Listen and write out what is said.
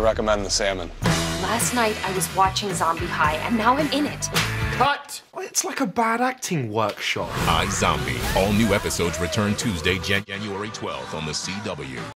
recommend the salmon. Last night I was watching Zombie High, and now I'm in it. Cut! It's like a bad acting workshop. yaZombi. All new episodes return Tuesday, January 12th on the CW.